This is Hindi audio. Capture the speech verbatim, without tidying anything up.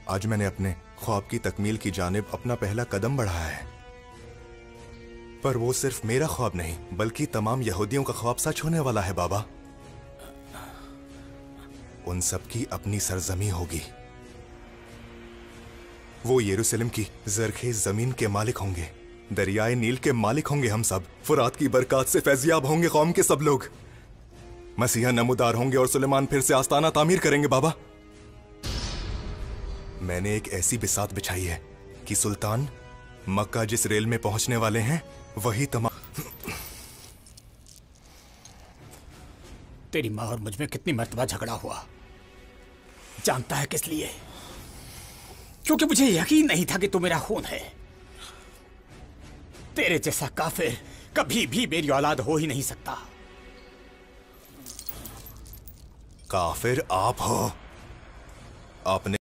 आज मैंने अपने ख्वाब की तकमील की जानिब अपना पहला कदम बढ़ाया है। पर वो सिर्फ मेरा ख्वाब नहीं बल्कि तमाम यहूदियों का ख्वाब सच होने वाला है बाबा। उन सब की अपनी सरजमी होगी। वो यरूशलेम की जरखेज जमीन के मालिक होंगे, दरियाए नील के मालिक होंगे। हम सब फुरात की बरकत से फैजियाब होंगे। कौम के सब लोग मसीहा नमूदार होंगे और सुलेमान फिर से आस्ताना तामीर करेंगे। बाबा, मैंने एक ऐसी बिसात बिछाई है कि सुल्तान मक्का जिस रेल में पहुंचने वाले हैं वही तमाम। तेरी माँ और मुझ में कितनी मर्तबा झगड़ा हुआ, जानता है किस लिए? क्योंकि मुझे यकीन नहीं था कि तू मेरा खून है। तेरे जैसा काफिर कभी भी मेरी औलाद हो ही नहीं सकता। काफिर आप हो। आपने